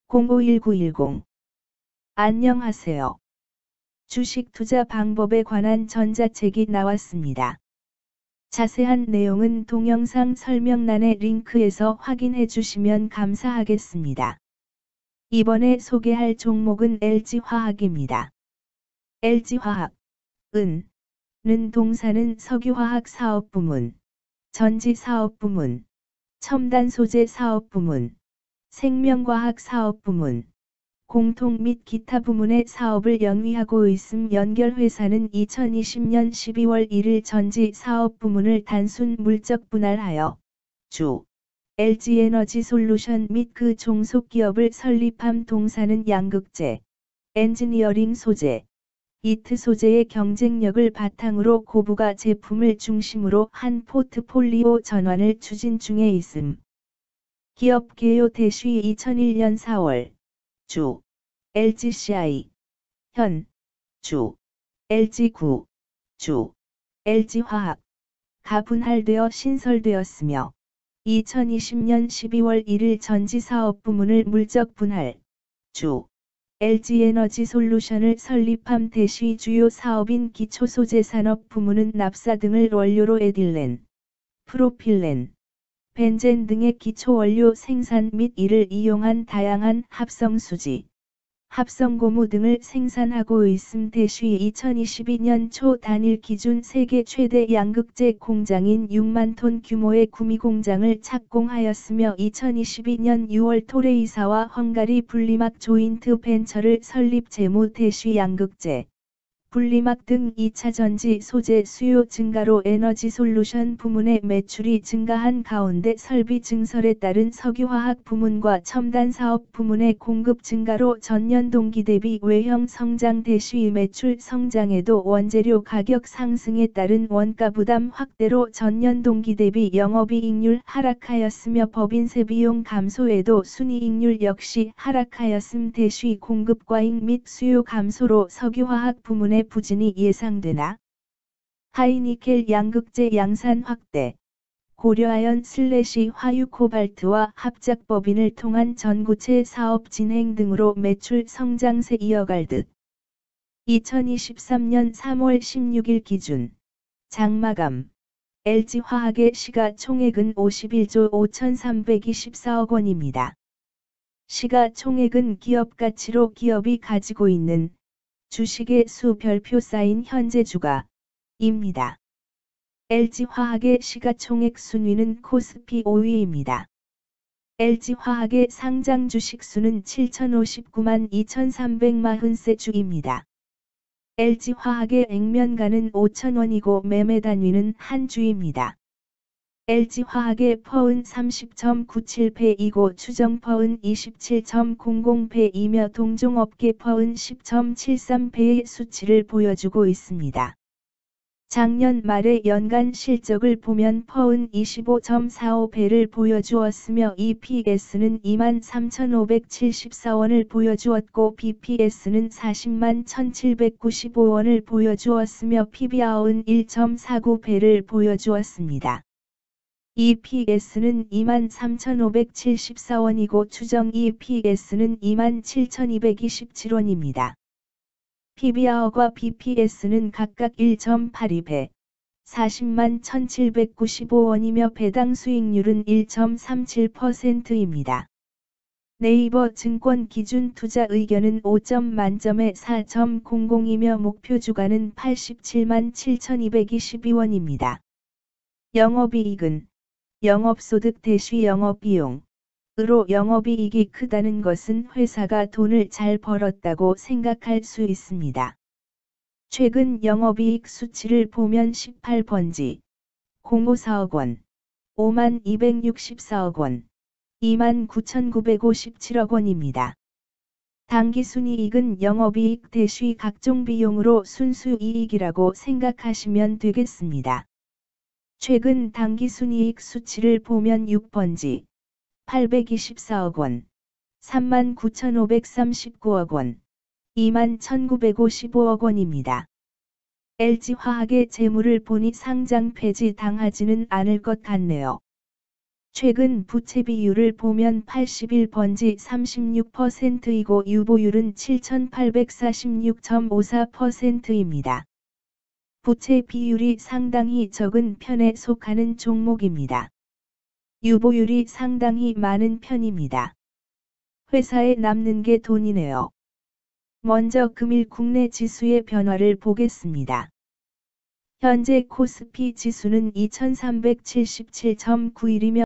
051910. 안녕하세요. 주식 투자 방법에 관한 전자책이 나왔습니다. 자세한 내용은 동영상 설명란의 링크에서 확인해 주시면 감사하겠습니다. 이번에 소개할 종목은 LG화학입니다. LG화학은 동사는 석유화학 사업부문, 전지사업부문, 첨단소재 사업부문, 생명과학 사업부문, 공통 및 기타 부문의 사업을 영위하고 있음. 연결회사는 2020년 12월 1일 전지 사업 부문을 단순 물적 분할하여 주 LG에너지솔루션 및 그 종속기업을 설립함. 동사는 양극재, 엔지니어링 소재, 이트 소재의 경쟁력을 바탕으로 고부가 제품을 중심으로 한 포트폴리오 전환을 추진 중에 있음. 기업 개요 대시 2001년 4월 주 LGCI, 현 주 LG9, 주 LG화학 가 분할되어 신설되었으며 2020년 12월 1일 전지사업 부문을 물적 분할 주 LG에너지솔루션을 설립함. 대시 주요 사업인 기초소재산업 부문은 납사 등을 원료로 에틸렌, 프로필렌, 벤젠 등의 기초원료 생산 및 이를 이용한 다양한 합성수지, 합성고무 등을 생산하고 있음. 대시 2022년 초 단일 기준 세계 최대 양극재 공장인 6만 톤 규모의 구미공장을 착공하였으며 2022년 6월 토레이사와 헝가리 분리막 조인트 벤처를 설립. 재무 대시 양극재, 분리막 등 2차 전지 소재 수요 증가로 에너지솔루션 부문의 매출이 증가한 가운데 설비 증설에 따른 석유화학 부문과 첨단사업 부문의 공급 증가로 전년 동기 대비 외형 성장. 대시 매출 성장에도 원재료 가격 상승에 따른 원가 부담 확대로 전년 동기 대비 영업이익률 하락하였으며 법인세 비용 감소에도 순이익률 역시 하락하였음. 대시 공급 과잉 및 수요 감소로 석유화학 부문의 부진이 예상되나 하이니켈 양극재 양산 확대, 고려아연 / 화유 코발트와 합작 법인을 통한 전구체 사업 진행 등으로 매출 성장세 이어갈 듯. 2023년 3월 16일 기준 장마감 LG화학의 시가총액은 51조 5,324억 원입니다. 시가총액은 기업가치로 기업이 가지고 있는 주식의 수 별표 쌓인 현재 주가입니다. LG화학의 시가총액 순위는 코스피 5위입니다. LG화학의 상장 주식 수는 7,059만 2,340세 주입니다. LG화학의 액면가는 5,000원이고 매매 단위는 한 주입니다. LG화학의 퍼은 30.97배이고 추정 퍼은 27.00배이며 동종업계 퍼은 10.73배의 수치를 보여주고 있습니다. 작년 말의 연간 실적을 보면 퍼은 25.45배를 보여주었으며 EPS는 23,574원을 보여주었고 BPS는 401,795원을 보여주었으며 PBR은 1.49배를 보여주었습니다. EPS는 23,574원이고 추정 EPS는 27,227원입니다. PBR과 BPS는 각각 1.82배, 401,795원이며 배당 수익률은 1.37%입니다. 네이버 증권 기준 투자 의견은 5점 만점에 4.00이며 목표 주가는 87만 7,222원입니다. 영업이익은 영업소득 대시 영업비용으로 영업이익이 크다는 것은 회사가 돈을 잘 벌었다고 생각할 수 있습니다. 최근 영업이익 수치를 보면 18번지 054억 원, 5만 264억 원, 2만 9,957억 원입니다. 당기순이익은 영업이익 대시 각종 비용으로 순수이익이라고 생각하시면 되겠습니다. 최근 당기순이익 수치를 보면 6번지 824억 원, 39,539억 원, 21,955억 원입니다. LG화학의 재물을 보니 상장 폐지 당하지는 않을 것 같네요. 최근 부채 비율을 보면 81번지 36%이고 유보율은 7,846.54%입니다. 부채 비율이 상당히 적은 편에 속하는 종목입니다. 유보율이 상당히 많은 편입니다. 회사에 남는 게 돈이네요. 먼저 금일 국내 지수의 변화를 보겠습니다. 현재 코스피 지수는 2377.91이며